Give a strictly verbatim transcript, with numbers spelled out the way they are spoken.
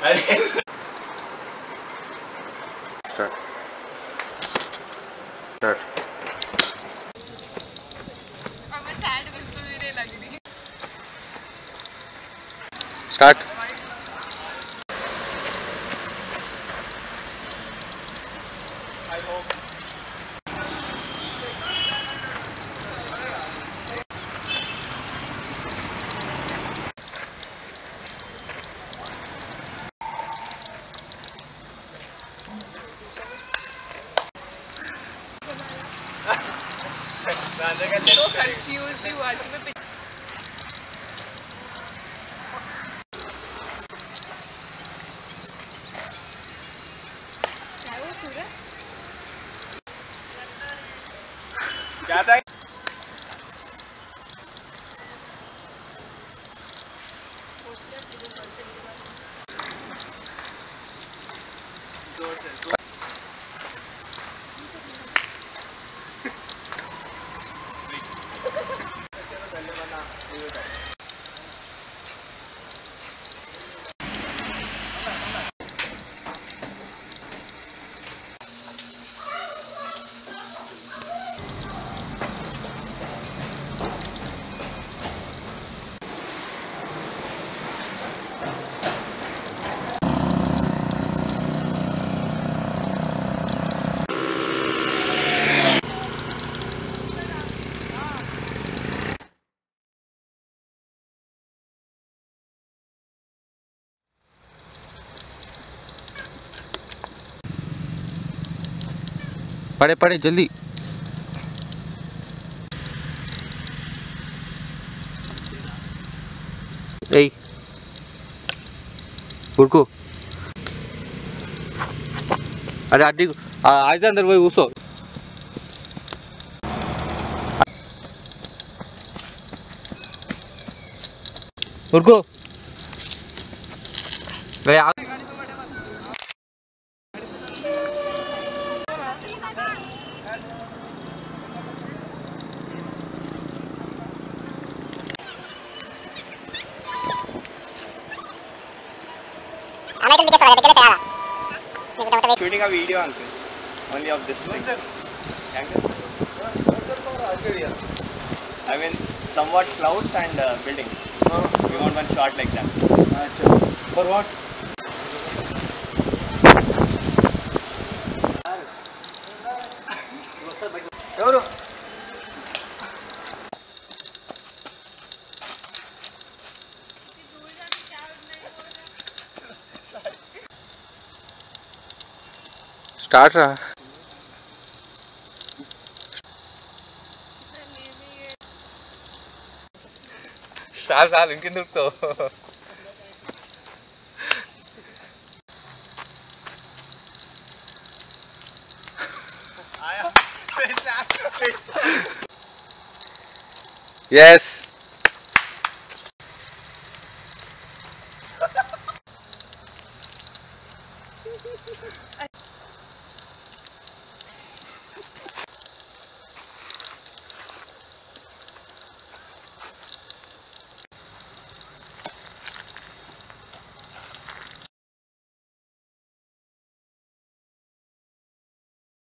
Start. Start. हमें sad बिल्कुल भी नहीं लग रही. Start. I hope. So confused you are. तुम्हें क्या वो सूरज? क्या था? पढ़े पढ़े जल्दी. ए उनको अरे आदि आज अंदर वही घुसो. उनको गया. Shooting a video, uncle. Only of this thing. I mean, somewhat clouds and uh, buildings. We want one shot like that. For what? Start रहा. साल साल इनके दुख तो आया. यस.